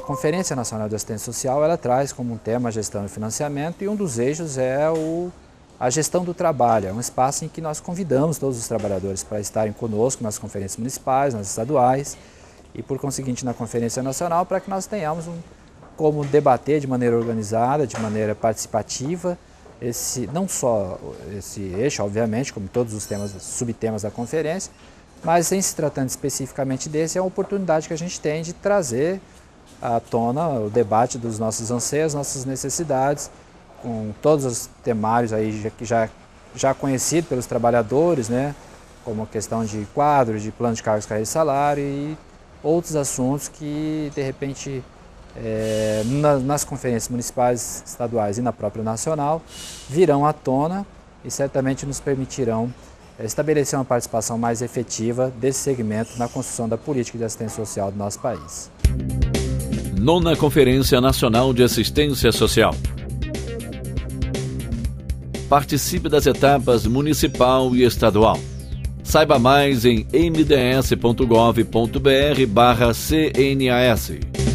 Conferência Nacional de Assistência Social, ela traz como um tema a gestão e financiamento, e um dos eixos é a gestão do trabalho. É um espaço em que nós convidamos todos os trabalhadores para estarem conosco nas conferências municipais, nas estaduais e, por conseguinte, na Conferência Nacional, para que nós tenhamos como debater de maneira organizada, de maneira participativa, não só esse eixo, obviamente, como todos os temas, subtemas da conferência, mas em se tratando especificamente desse, é uma oportunidade que a gente tem de trazer à tona o debate dos nossos anseios, nossas necessidades, com todos os temários aí já conhecidos pelos trabalhadores, né, como a questão de quadros, de plano de cargos, carreira e salário e outros assuntos que, de repente, nas conferências municipais, estaduais e na própria nacional, virão à tona e certamente nos permitirão estabelecer uma participação mais efetiva desse segmento na construção da política de assistência social do nosso país. 9ª Conferência Nacional de Assistência Social. Participe das etapas municipal e estadual. Saiba mais em mds.gov.br/CNAS.